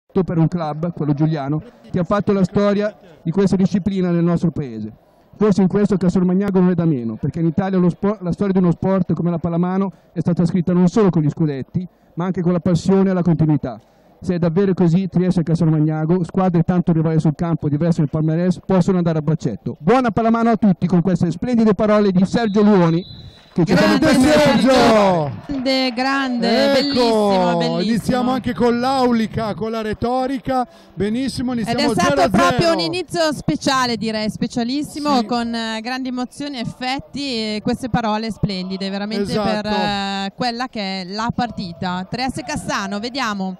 per un club, quello giuliano, che ha fatto la storia di questa disciplina nel nostro paese. Forse in questo Castelmagnago non è da meno, perché in Italia la storia di uno sport come la pallamano è stata scritta non solo con gli scudetti, ma anche con la passione e la continuità. Se è davvero così, Trieste e Castelmagnago, squadre tanto rivali sul campo diverse nel palmarès, possono andare a braccetto. Buona pallamano a tutti con queste splendide parole di Sergio Luoni. Che grande Sergio! Grande, ecco, bellissimo. Iniziamo anche con l'aulica, con la retorica. Benissimo, iniziamo 0-0. Ed è stato proprio un inizio speciale, direi, specialissimo, sì, con grandi emozioni e effetti e queste parole splendide, veramente, esatto, per quella che è la partita. Trieste Cassano, vediamo.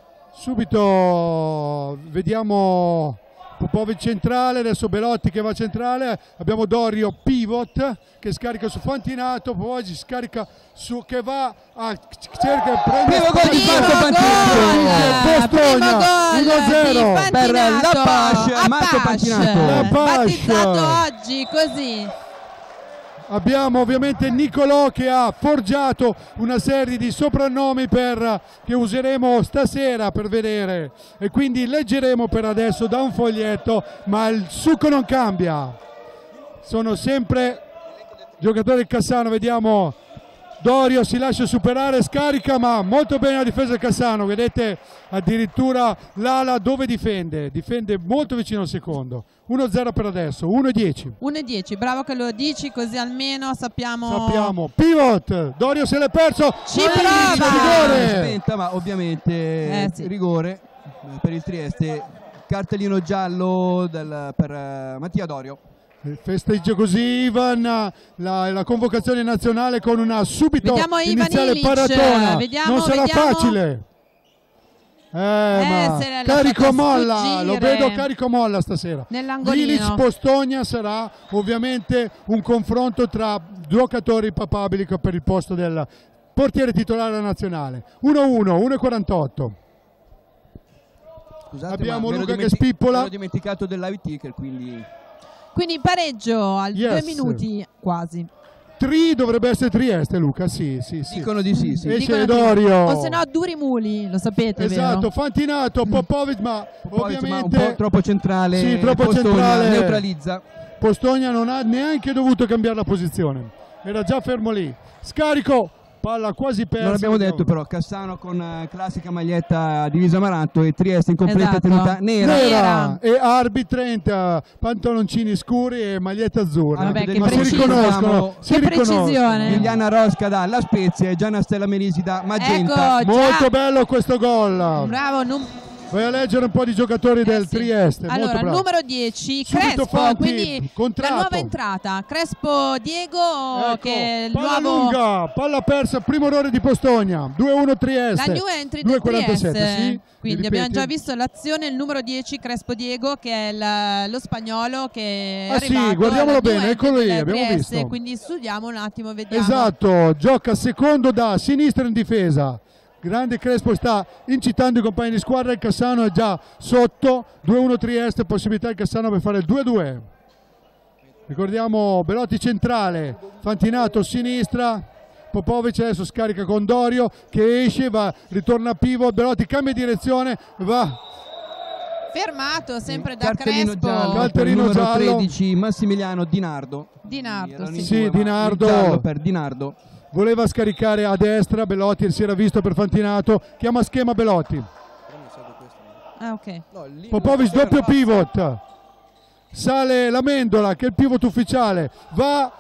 Subito vediamo Popovic centrale, adesso Belotti che va centrale, abbiamo Dorio pivot che scarica su Fantinato, Popovic scarica su, che va a cerca e prende Postogna, 1-0 per la Pasce, Marco Fantinato, battezzato oggi così. Abbiamo ovviamente Nicolò che ha forgiato una serie di soprannomi che useremo stasera per vedere, e quindi leggeremo per adesso da un foglietto, ma il succo non cambia. Sono sempre giocatori del Cassano. Vediamo Dorio, si lascia superare, scarica, ma molto bene la difesa del Cassano. Vedete addirittura l'ala dove difende molto vicino al secondo. 1-0 per adesso, 1-10. 1-10, bravo che lo dici, così almeno sappiamo. Pivot, Dorio se l'è perso. Ci prova. Rigore. Ma ovviamente sì, rigore per il Trieste, cartellino giallo per Mattia Dorio. Festeggia così Ivan la convocazione nazionale con una subito iniziale paratona. Non sarà facile. Ma carico molla, lo vedo carico molla stasera. Ilic Postogna sarà ovviamente un confronto tra giocatori papabili per il posto del portiere titolare nazionale. 1-1, 1-48. Scusate, abbiamo Luca che spippola. Ho dimenticato del live ticker, quindi pareggio al 2 minuti quasi. Dovrebbe essere Trieste, Luca, sì. Dicono di sì. Esce Dorio. O se no Duri Muli, lo sapete, esatto, vero? Ovviamente ma un po' troppo centrale. Sì, troppo Postogna centrale. Neutralizza. Postogna non ha neanche dovuto cambiare la posizione. Era già fermo lì. Scarico, palla quasi persa. Non abbiamo detto però, Cassano con classica maglietta divisa amaranto e Trieste in completa tenuta nera. E Arbi Trenta, pantaloncini scuri e maglietta azzurra. Vabbè, ma si riconoscono. Che precisione. Liliana Rosca da La Spezia e Gianna Stella Merisi da Magenta. Ecco, molto bello questo gol. Bravo. Vai a leggere un po' di giocatori del Trieste. Allora, molto numero 10, subito Crespo, quindi contratto. la nuova entrata. Crespo Diego, ecco, che è il palla nuovo... lunga, palla persa, primo errore di Postogna. 2-1 Trieste. La new entry del Trieste. Sì, quindi abbiamo già visto l'azione, il numero 10, Crespo Diego, che è lo spagnolo che è arrivato. Sì, guardiamolo bene, eccolo lì, abbiamo Trieste, visto. quindi studiamo un attimo, vediamo. Esatto, gioca secondo da sinistra in difesa. Grande Crespo sta incitando i compagni di squadra, il Cassano è già sotto, 2-1 Trieste, possibilità il Cassano per fare il 2-2. Ricordiamo Belotti centrale, Fantinato a sinistra, Popovic adesso scarica con Dorio che esce, ritorna a pivot, Belotti cambia direzione, va. Fermato sempre da cartellino Crespo. Giallo, cartellino numero giallo. 13 Massimiliano Dinardo. Sì, Dinardo. Giallo per Dinardo. Voleva scaricare a destra, Belotti si era visto per Fantinato, chiama schema Belotti. Ok. Popovic doppio pivot, sale l'Amendola che è il pivot ufficiale, va,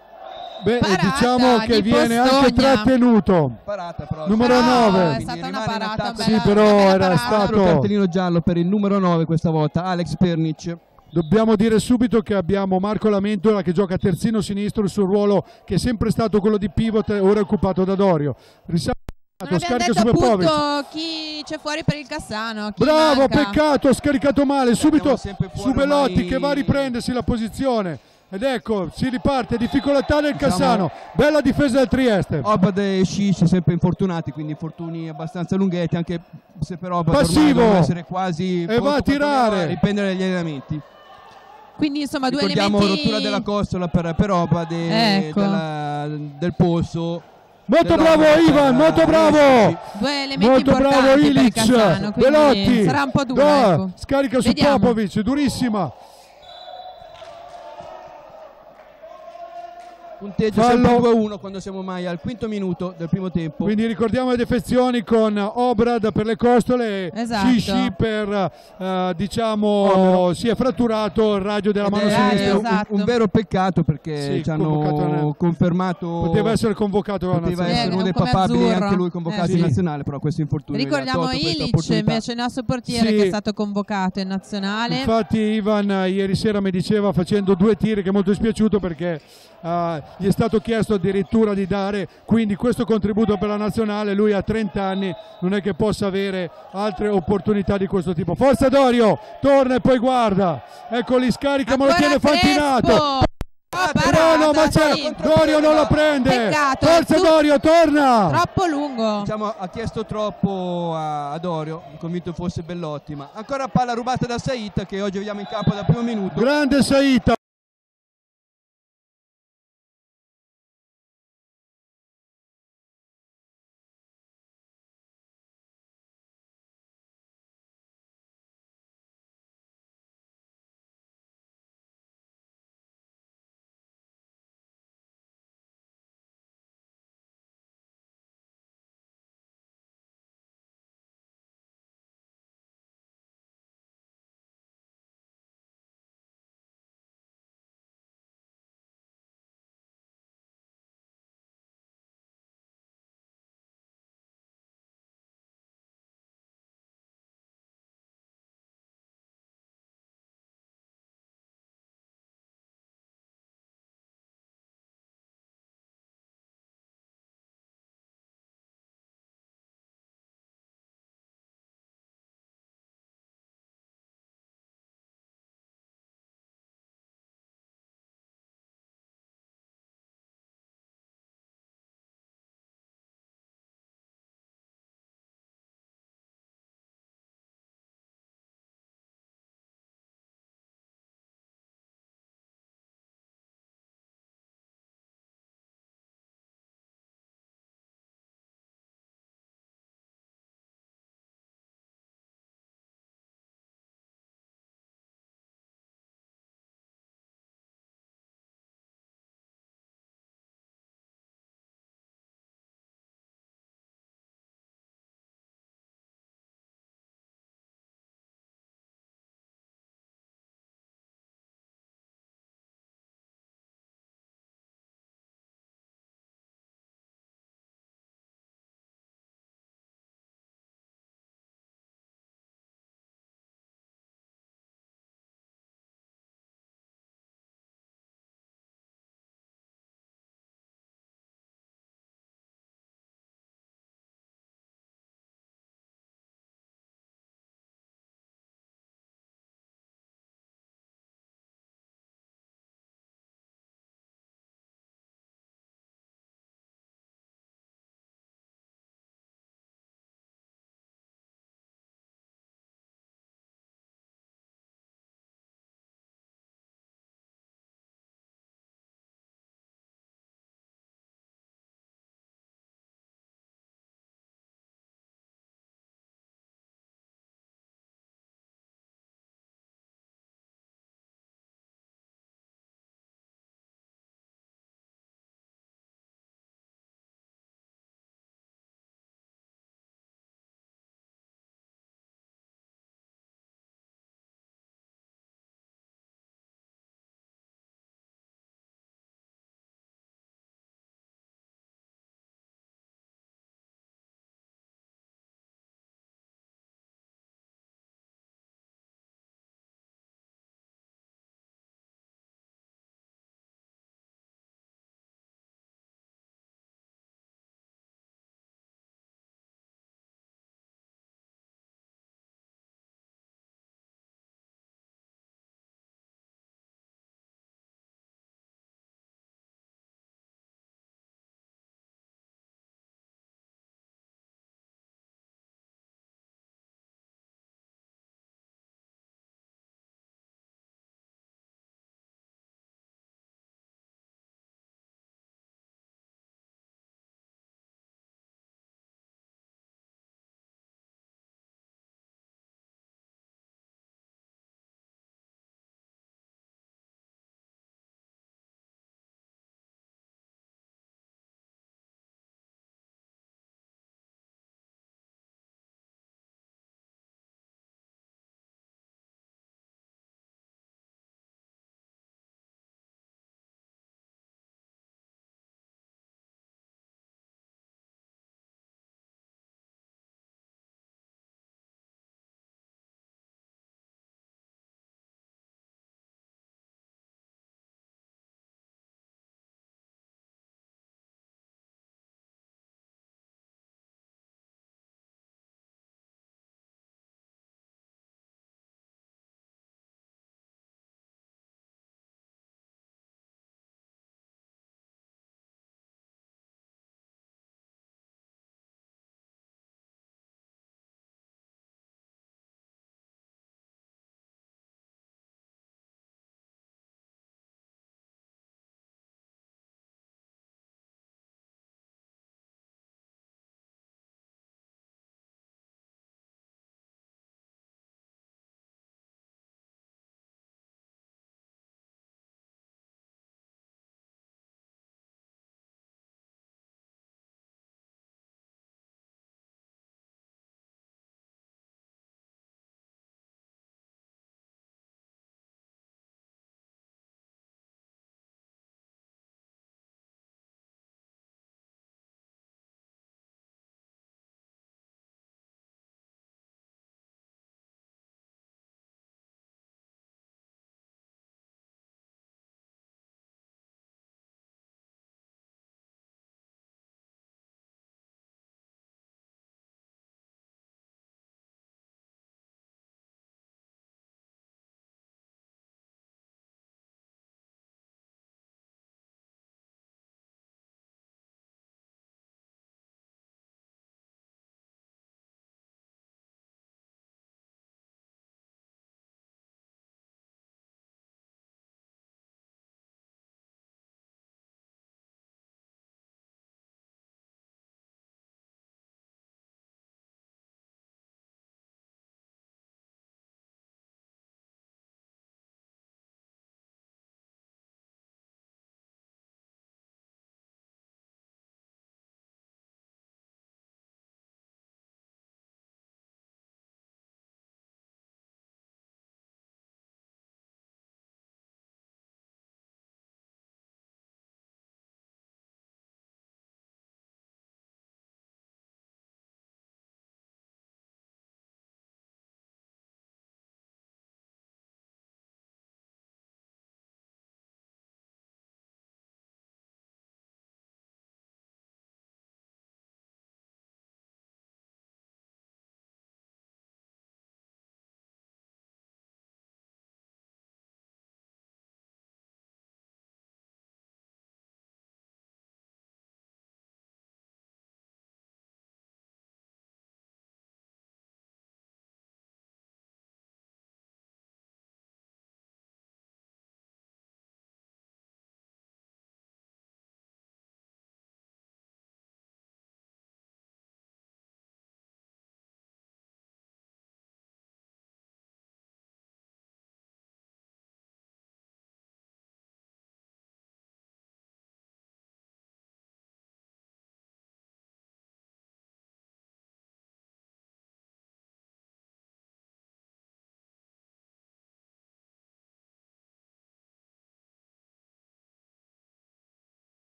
diciamo che viene anche trattenuto. Parata, però. Numero 9. È stata una parata. Sì, però era stato cartellino giallo per il numero 9 questa volta, Alex Pernic. Dobbiamo dire subito che abbiamo Marco Lamentola che gioca terzino sinistro, il suo ruolo che è sempre stato quello di pivot, ora è occupato da Dorio. Non abbiamo detto appunto chi c'è fuori per il Cassano. Bravo, manca. Peccato, ha scaricato male, subito su Belotti ormai... che va a riprendersi la posizione. Ed ecco, si riparte, difficoltà del Cassano, bella difesa del Trieste. Obad e Scic sempre infortunati, quindi infortuni abbastanza lunghetti, anche se però Obad passivo deve essere quasi e va a tirare, a riprendere gli allenamenti. Quindi insomma ricordiamo due elementi. Rottura della costola per Obad ecco. del polso. Molto bravo Ivan, molto bravo. Due elementi Molto bravo importanti per il Ilic, Cassano, quindi Velotti. sarà un po' dura. Ecco. Scarica su Vediamo. Popovic, durissima. Punteggio sempre 2-1 quando siamo mai al quinto minuto del primo tempo. Quindi ricordiamo le defezioni con Obrad per le costole, esatto. Shishi per diciamo si è fratturato il radio della mano sinistra. Esatto. Un vero peccato perché Sì, ci hanno confermato. Poteva essere convocato alla poteva nazionale. essere uno dei come papabili, azzurro. anche lui convocato in nazionale, però questo infortunio Ricordiamo Ilic invece il nostro portiere che è stato convocato in nazionale. Infatti Ivan ieri sera mi diceva, facendo 2 tiri, che è molto dispiaciuto perché gli è stato chiesto addirittura di dare quindi questo contributo per la nazionale. Lui ha 30 anni, non è che possa avere altre opportunità di questo tipo. Forza Dorio, torna e poi guarda, eccoli, scarica, ma lo tiene Fantinato. No, ma c'è Dorio, non lo prende. Peccato, Forza Dorio, torna. Troppo lungo. Diciamo, ha chiesto troppo a Dorio, convinto fosse Bellotti, ma ancora palla rubata da Saita, che oggi vediamo in campo dal primo minuto. Grande Saita.